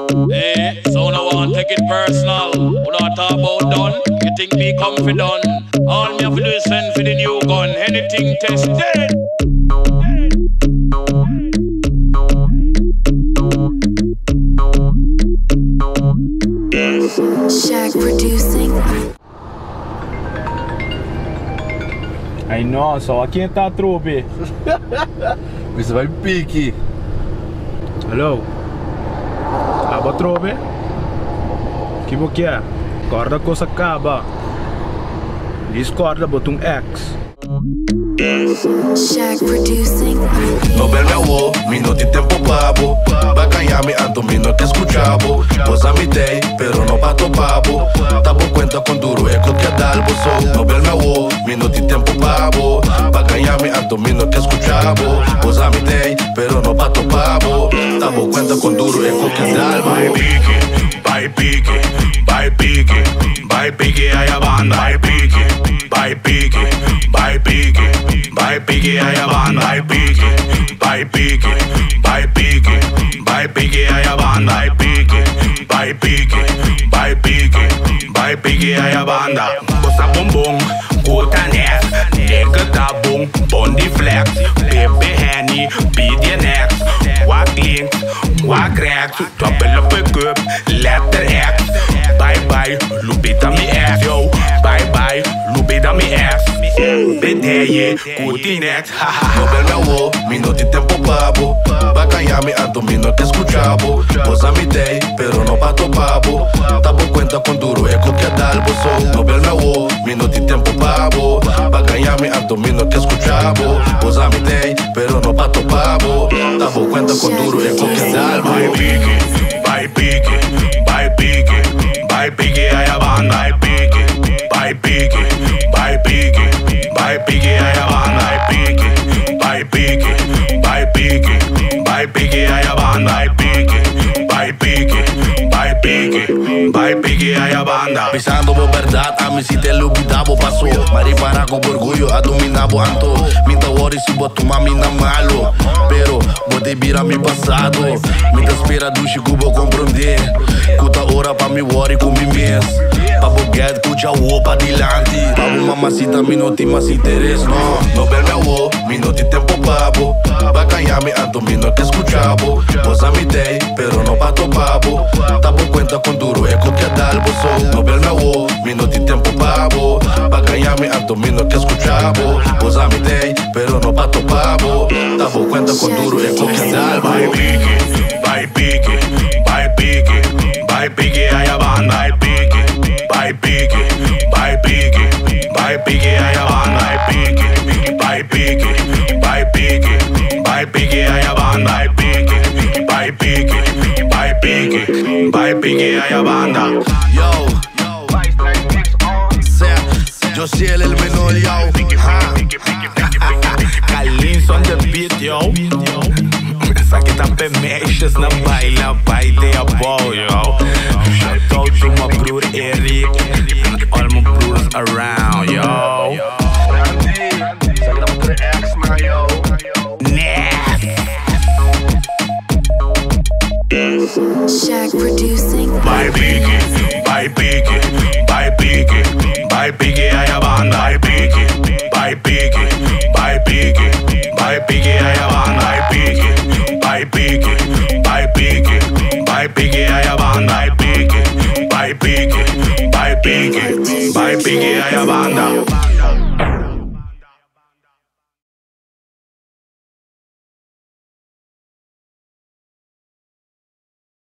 Hey, so no one take it personal. We not talk about done. You think me comfy done? All me have to do is send for the new gun. Anything tested. Shaq producing. Aí, nossa, ó quem tá, trupe. Você vai pique. Alô? Aba, trupe? Que bo que é? Corda coisa acaba. Discorda, bota X. Shaq producing. No verme a vos, minuto y tiempo pavo. Bacallame ando no te escuchavo. Vos a mi day, pero no pato pavo. Tabo cuenta con duro eco que adalbo so. No verme a vos, minuto y tiempo pavo. Bacallame ando no te escuchavo. Vos a mi day, pero no pato pavo. Tabo cuenta con duro eco que adalbo. Vai pique, vai pique, vai pique aí a banda. Vai pique, vai pique, vai pique, vai pique aí a banda. Vai pique, vai pique, vai pique, vai pique aí a banda. Vai pique, vai pique, vai pique, vai pique aí a banda. Bossa bumbum, gota neck, nigga tá bom, bondi flex, baby henny, BDNX, walk link, walk rex, double pick up, letter X. Bye bye, lupita mi ex, yo. Bye bye, lupita mi ex. BDE, Cutinex, no verme a vos, minuto y tiempo pavo. Bacallame ando no te escuchavo. Vos a mi day, pero no pato pavo. Tabo cuenta con duro eco que adalbo so. No verme a vos, minuto y tiempo pavo. Bacallame ando no te escuchavo. Vos a mi day, pero no pato pavo. Tabo cuenta con duro eco que adalbo. vai pique, vai pique, vai pique, vai pique aí a banda. Vai pique, vai pique, vai pique, vai pique aí a banda. Vai pique, vai pique, vai pique, vai pique aí a banda. Vai pique, vai pique, vai pique, vai pique aí a banda. Pensando por verdad, a mí si te lo olvidaba pasó. Mari para con orgullo, a dominaba anto. Minta worry si boto mami na malo. Pero vou te virar mi passado. Minta espera do Chico vou compreender. Cuta hora pa mi worry com mi mes. Pa boguet, cucha o pa dilante. Pa mamacita, mi no te más interés, no. No verme a vos, mi no te tempo pavo. Bacallame ando no te escuchavo. Vos a mi day, pero no pato pavo. Tabo cuenta con duro eco que adalbo so. No verme a vos, mi no te tempo pavo. Bacallame ando no te escuchavo. Vos a mi day, pero no pato pavo. Tabo cuenta con duro eco que adalbo. Vai pique, vai pique, vai pique, vai pique aí a banda. Vai pique, vai pique, vai pique, vai pique aí a banda. Vai pique, vai pique, vai pique, vai pique aí a banda. Vai pique, vai pique, vai pique, vai pique aí a banda. Yo, yo soy el menor, yo. Carlinhos on the beat, yo. Essa aqui tá pemeixas na baila, baile a ball, yo. Shout out to my brother Eric and all my brothers around, yo. Shaq producing. Vai pique, vai pique, vai pique, vai pique aí a banda. Vai pique, vai pique, vai pique, vai pique aí a banda. Vai pique, vai pique, vai pique, vai pique aí a banda. Vai pique, vai pique, vai pique, vai pique aí a banda.